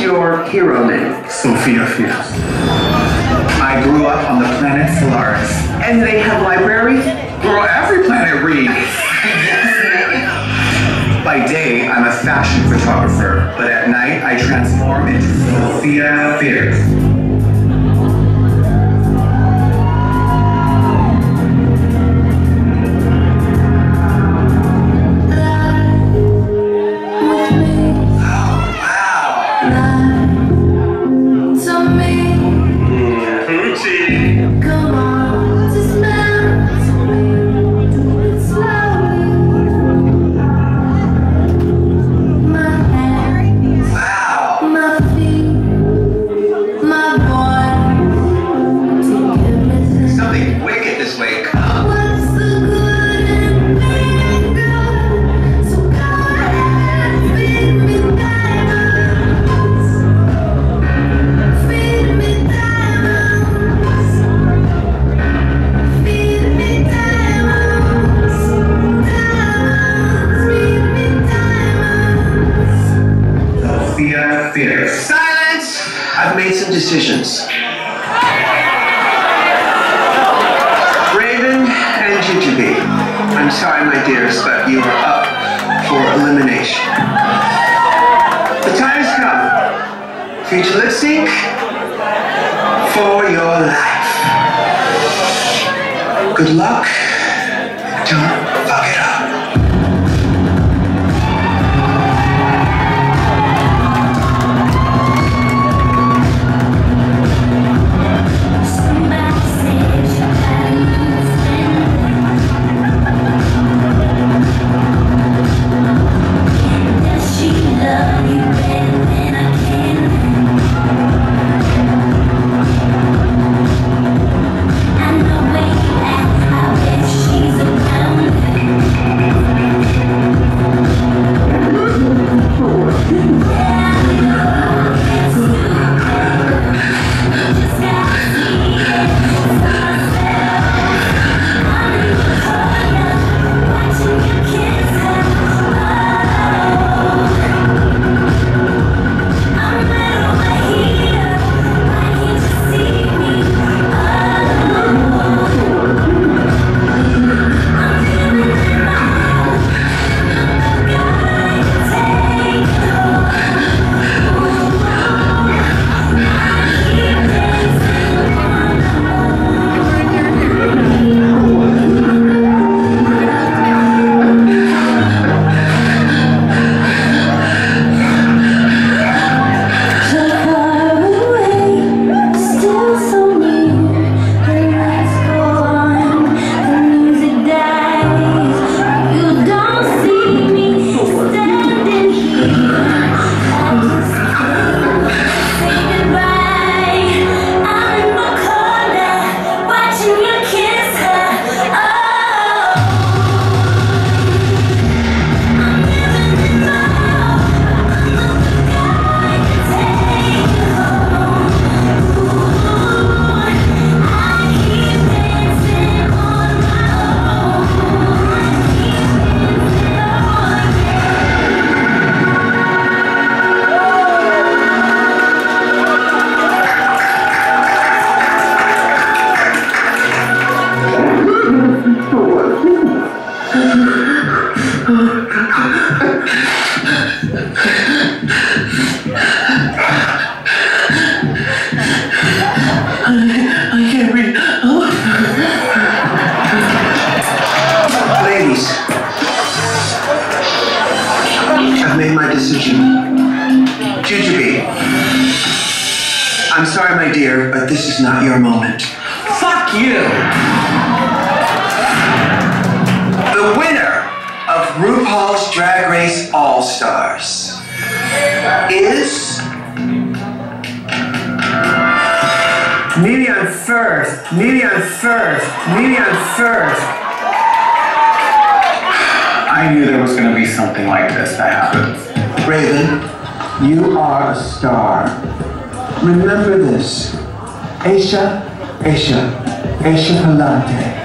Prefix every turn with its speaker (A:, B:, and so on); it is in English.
A: your hero name?
B: Sofia.
A: I grew up on the planet Solaris. And they have libraries? Girl, every planet reads. By day, I'm a fashion photographer, but at night, I transform into Sofia Fierce. Silence! I've made some decisions. Raven and Jujubee, I'm sorry, my dears, but you are up for elimination. The time has come for you to lip sync for your life. Good luck. Don't fuck it up. Ladies, I've made my decision. Jujubee, I'm sorry, my dear, but this is not your moment.
B: Fuck you!
A: The winner of RuPaul's Drag Race All-Stars is...
C: Maybe I'm first.
B: I knew there was going to be something like this that happened.
A: Raven, you are a star. Remember this. Aisha Palante.